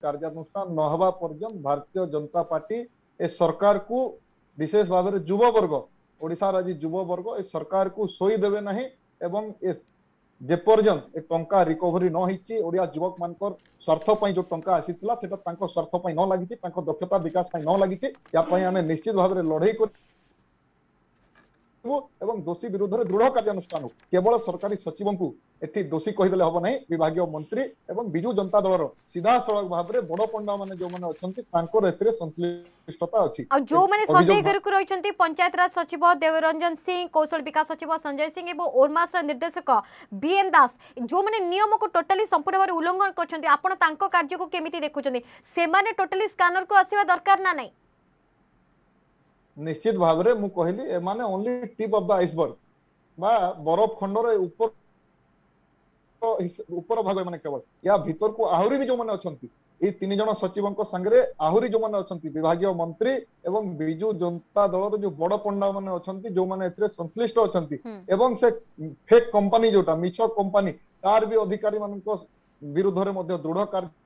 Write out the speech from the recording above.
कार्यानुष्ठान न हवा पर्यंत भारतीय जनता पार्टी ए सरकार को विशेष भाव में युव वर्ग ओडिशार आज युव वर्ग ए सरकार को सोई देवे नहीं एवं जेपर्यंत ए टंका रिकवरी न होईची ओडिया युवक मानकर स्वार्थ पई जो टंका आसीतला सेटा तांको स्वार्थ पई न लागिची तांको दक्षता विकास पई न लागिची या पई हमें निश्चित भाव में लड़ाई कर एवं दोषी विरुद्ध में दृढ़ कार्यानुष्ठान केवल सरकारी सचिव को एठी दोषी कहीदेले हम नहीं विभाग मंत्री एवं विजु जनता दलर सीधा सड़क भाव में बड़ पंडा माने जो माने अछंती तांकर एथिरे संश्लिष्टता अछि आ जो माने संदेह करकु रहिसंती पंचायत राज सचिव देवरंजन सिंह कौशल विकास सचिव संजय सिंह एवं ओरमास निर्देशक बीएम दास जो माने नियम को टोटली संपूर्ण भाव उल्लंघन करछंती आपण तांको कार्य को केमिति देखुछंती से माने टोटली स्कैनर को आसीबा दरकार ना नहीं निश्चित भाव में मु कहली ए माने only tip of the iceberg बा बरफ खंडर ऊपर भाग माने केवल या भीतर को आहुरी भी जो माने अछंती ए तीन जन सचिवों संगे आहुरी जो माने अछंती विभागीय मंत्री एवं बिजु जनता दल जो बड़ पंडा माने अछंती जो माने एथरे संश्लिष्ट अछंती एवं से फेक कंपनी जोटा मिछ कंपनी तार भी अधिकारी मानको विरुद्ध रे मध्ये दृढ़ कार्य